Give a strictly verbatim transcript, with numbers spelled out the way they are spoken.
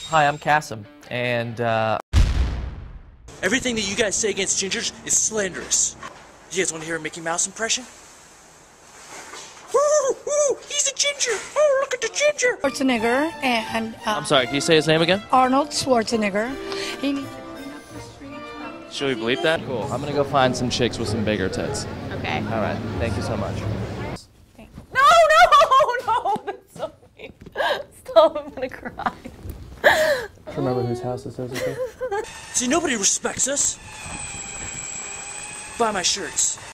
Hi, I'm Kassem, and uh... everything that you guys say against gingers is slanderous. You guys want to hear a Mickey Mouse impression? Ooh, ooh, he's a ginger! Oh, look at the ginger! Schwarzenegger and... Uh, I'm sorry, can you say his name again? Arnold Schwarzenegger. He needs Should we bleep that? Cool. I'm gonna go find some chicks with some bigger tits. Okay. All right. Thank you so much. No, no, no! That's so mean. Stop, I'm gonna cry. Remember whose house this is, okay? See, nobody respects us. Buy my shirts.